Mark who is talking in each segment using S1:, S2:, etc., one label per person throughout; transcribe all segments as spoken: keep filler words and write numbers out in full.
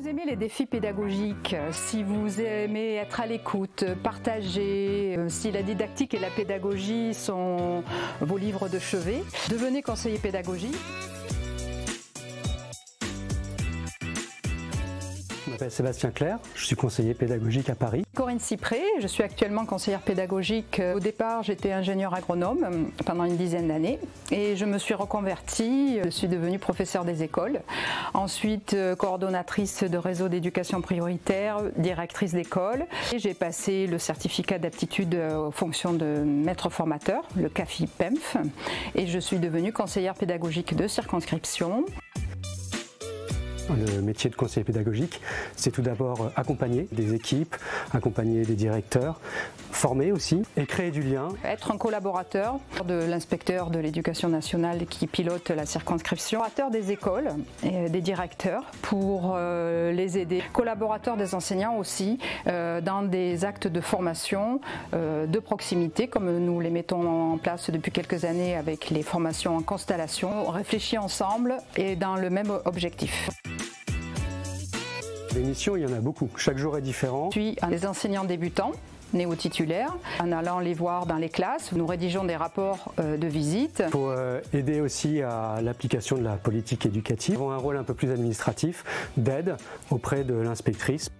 S1: aimez les défis pédagogiques, si vous aimez être à l'écoute, partager, si la didactique et la pédagogie sont vos livres de chevet, devenez conseiller pédagogique.
S2: Je m'appelle Sébastien Clerc, je suis conseiller pédagogique à Paris.
S1: Corinne Cypré, je suis actuellement conseillère pédagogique. Au départ, j'étais ingénieure agronome pendant une dizaine d'années et je me suis reconvertie. Je suis devenue professeure des écoles, ensuite coordonnatrice de réseau d'éducation prioritaire, directrice d'école. J'ai passé le certificat d'aptitude aux fonctions de maître formateur, le C A F I P E M F, et je suis devenue conseillère pédagogique de circonscription.
S2: Le métier de conseiller pédagogique, c'est tout d'abord accompagner des équipes, accompagner des directeurs, former aussi et créer du lien.
S1: Être un collaborateur de l'inspecteur de l'éducation nationale qui pilote la circonscription, collaborateur des écoles et des directeurs pour euh, les aider, collaborateur des enseignants aussi euh, dans des actes de formation euh, de proximité comme nous les mettons en place depuis quelques années avec les formations en constellation. On réfléchit ensemble et dans le même objectif.
S2: Les missions, il y en a beaucoup. Chaque jour est différent.
S1: Je suis un des enseignants débutants, néo-titulaires. En allant les voir dans les classes, nous rédigeons des rapports euh, de visite.
S2: Il faut euh, aider aussi à l'application de la politique éducative. Nous avons un rôle un peu plus administratif, d'aide auprès de l'inspectrice.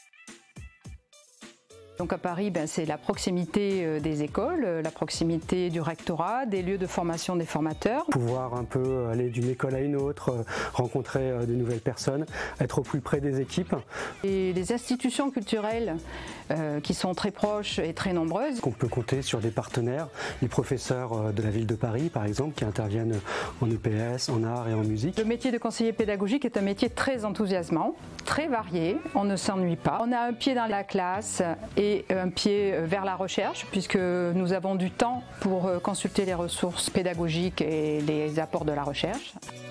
S1: Donc à Paris, ben, c'est la proximité des écoles, la proximité du rectorat, des lieux de formation des formateurs.
S2: Pouvoir un peu aller d'une école à une autre, rencontrer de nouvelles personnes, être au plus près des équipes.
S1: Et les institutions culturelles euh, qui sont très proches et très nombreuses.
S2: On peut compter sur des partenaires, les professeurs de la ville de Paris par exemple, qui interviennent en E P S, en art et en musique.
S1: Le métier de conseiller pédagogique est un métier très enthousiasmant, très varié, on ne s'ennuie pas. On a un pied dans la classe et et un pied vers la recherche puisque nous avons du temps pour consulter les ressources pédagogiques et les apports de la recherche.